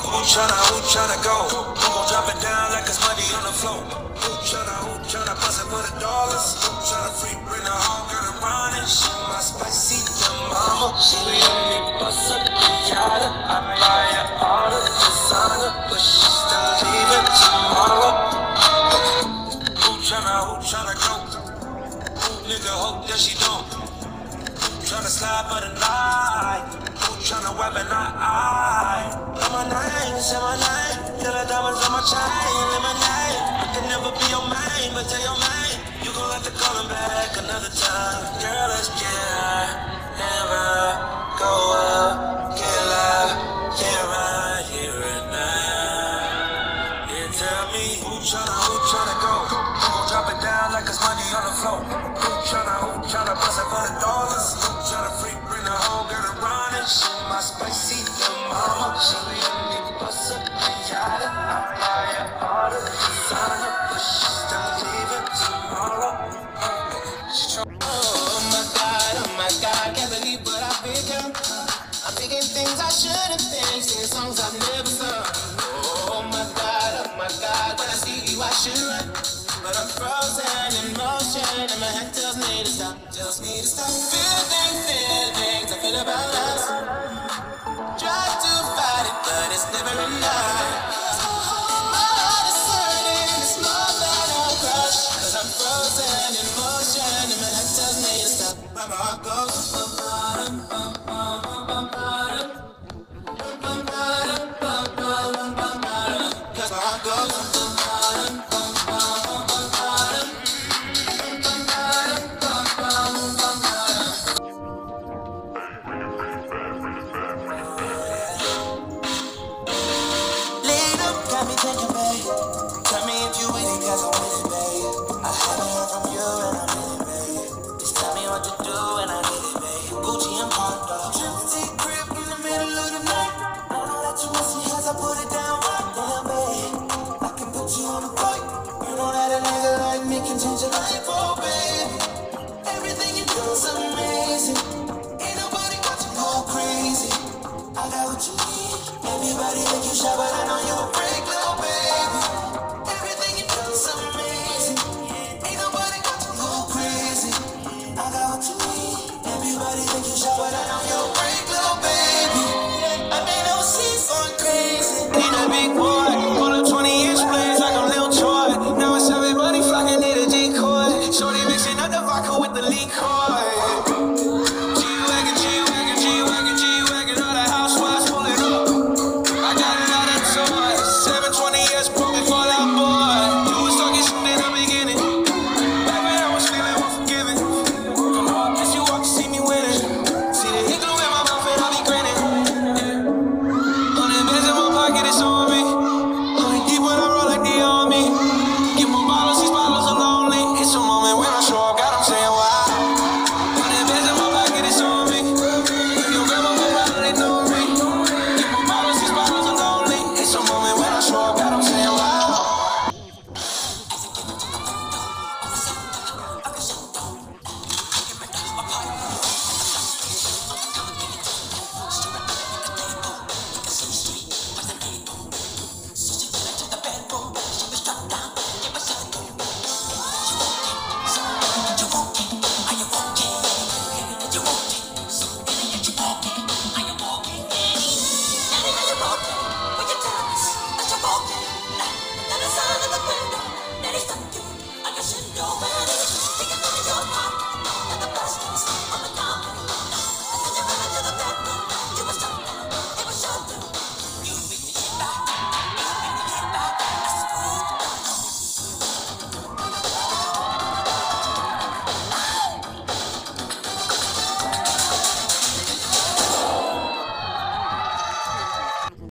Who tryna go? Who gon' drop it down like it's money on the floor? Who tryna bust it for the dollars? Who tryna free bring the whole girl and run it? She my spicy mama. She let me bust up the yada. I buy her all the designer, but she still leaving tomorrow. Who tryna go? Who nigga hope that she don't? Tryna slide for the night. Who tryna weapon eye? Say my name. Tell the diamonds on my chain. Lemonade. I can never be your main, but tell your main you gon' have to call him back another time. Girl, let's get high. Never go up. Get loud. Get right here and now. Yeah, tell me who tryna go? Who gon' drop it down like it's money on the floor? Who tryna bust it for the dollars? Who tryna free bring the whole girl and run it? She my spicy little mama. She let me bust up the yada. I buy her all the designer, but she still leaving tomorrow. Oh my God, can't believe what I've become. I'm thinking things I shouldn't think, singing songs I've never sung. Oh my God, when I see you I should run, but I'm frozen in motion and my head tells me to stop, Feelings I feel about us. Try to fight it, but it's never enough. My heart is hurting, it's more than a crush, 'cause I'm frozen in motion and my head tells me to stop, but my heart goes cause my heart goes. Later, got me thinking, babe. Tell me if you waiting, cause I'm waiting, babe. I haven't heard from you and I'm waiting, babe. Just tell me what to do and I need it, babe. Gucci and Prada. Trip crib in the middle of the night. I know that you miss me as I put it down right down, babe. I can put you on the flight. You know that a nigga like me can change your life, oh, babe. Everything you do is amazing. Ain't nobody got you go crazy. I got what you need. Everybody think you shy, but I know you a freak, little baby. Everything you do is amazing. Ain't nobody got you go crazy. I got what you need. Everybody think you shy, but I know you a freak, little baby. I've been overseas going crazy. Need a big boy, pull up 20-inch blades like I'm Lil Troy. Now it's everybody flocking, need a decoy. Shorty mixing up the vodka with the liquor. G-Wagon, all the housewives pull it up. I got a lot of toys, 720S, broken Fallout Boy. You was talking shit in the beginning, back when I was feeling unforgiving. Come on, as you walk, you see me winning. See the hit glue in my mouth and I be grinning. 100 bands in my pocket, it's on me. 100 deep when I roll like the army. Get more bottles, these bottles are lonely. It's a moment when I show up, God, I'm saying wow. 100 bands in my pocket, it's on me. Your grandma will probably know me. Get more bottles, these bottles are lonely. It's a moment when I show up, God, I'm saying wow. Go